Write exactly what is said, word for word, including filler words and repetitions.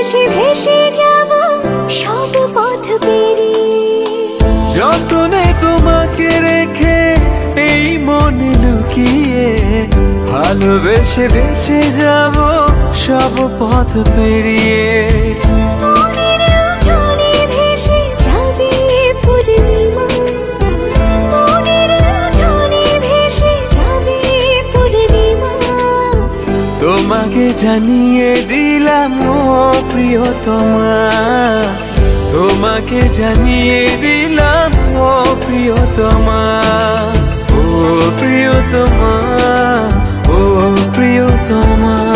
ভালোবেসে ভেসে যাব সব পথ পেরিয়ে। যতনে তোমাকে রেখে এই মনে লুকিয়ে, ভালোবেসে ভেসে যাব সব পথ পেরিয়ে। মনের উঠোনে ভেসে যাবে পূর্ণিমা, মনের উঠোনে ভেসে যাবে পূর্ণিমা। তোমাকে জানিয়ে দিলাম ও প্রিয়তমা, তোমাকে জানিয়ে দিলাম ও প্রিয়তমা, ও প্রিয়তমা, ও প্রিয়তমা।